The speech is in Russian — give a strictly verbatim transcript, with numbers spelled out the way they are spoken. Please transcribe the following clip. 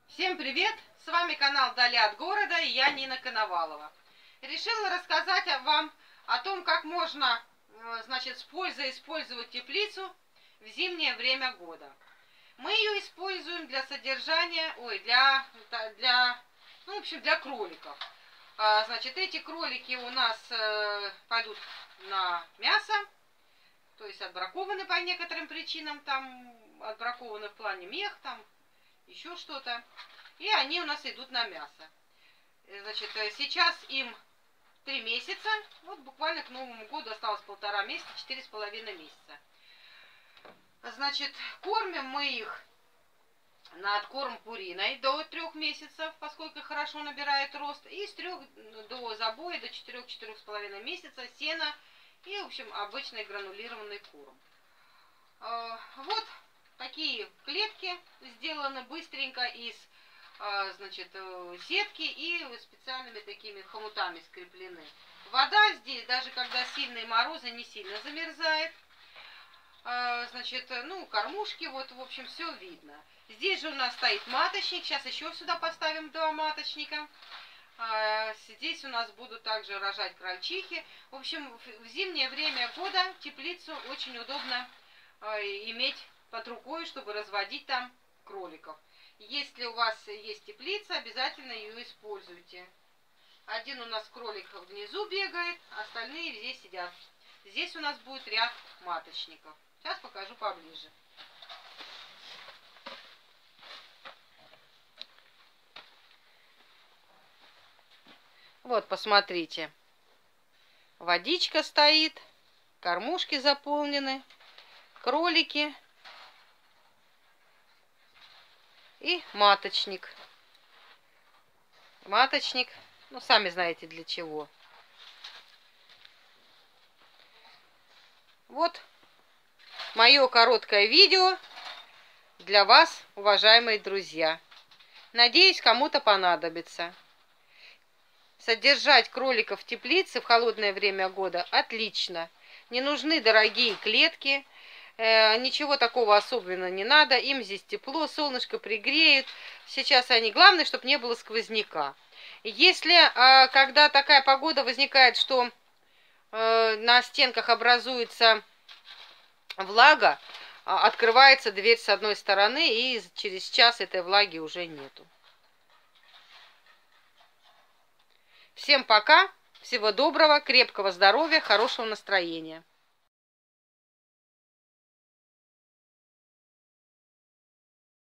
Всем привет! С вами канал Вдали от города и я Нина Коновалова. Решила рассказать вам о том, как можно, значит, с пользой использовать теплицу в зимнее время года. Мы ее используем для содержания, ой, для, для, ну, в общем, для кроликов. Значит, эти кролики у нас пойдут на мясо, то есть отбракованы по некоторым причинам, там отбракованы в плане мех, там еще что-то. И они у нас идут на мясо. Значит, сейчас им три месяца. Вот буквально к Новому году осталось полтора месяца, четыре с половиной месяца. Значит, кормим мы их на откорм пуриной до трех месяцев, поскольку хорошо набирает рост. И с трех до забоя, до четырех-четырех с половиной месяца сено и, в общем, обычный гранулированный корм. Вот такие клетки сделаны быстренько из, значит, сетки и специальными такими хомутами скреплены. Вода здесь, даже когда сильные морозы, не сильно замерзает. Значит, ну, кормушки, вот, в общем, все видно. Здесь же у нас стоит маточник. Сейчас еще сюда поставим два маточника. Здесь у нас будут также рожать крольчихи. В общем, в зимнее время года теплицу очень удобно иметь под рукой, чтобы разводить там кроликов. Если у вас есть теплица, обязательно ее используйте. Один у нас кролик внизу бегает, остальные здесь сидят. Здесь у нас будет ряд маточников. Сейчас покажу поближе. Вот, посмотрите. Водичка стоит, кормушки заполнены, кролики и маточник. Маточник, ну, сами знаете для чего. Вот мое короткое видео для вас, уважаемые друзья. Надеюсь, кому-то понадобится. Содержать кроликов в теплице в холодное время года отлично. Не нужны дорогие клетки. Э, ничего такого особенно не надо. Им здесь тепло, солнышко пригреют. Сейчас они... Главное, чтобы не было сквозняка. Если, э, когда такая погода возникает, что э, на стенках образуется влага, открывается дверь с одной стороны, и через час этой влаги уже нету. Всем пока, всего доброго, крепкого здоровья, хорошего настроения.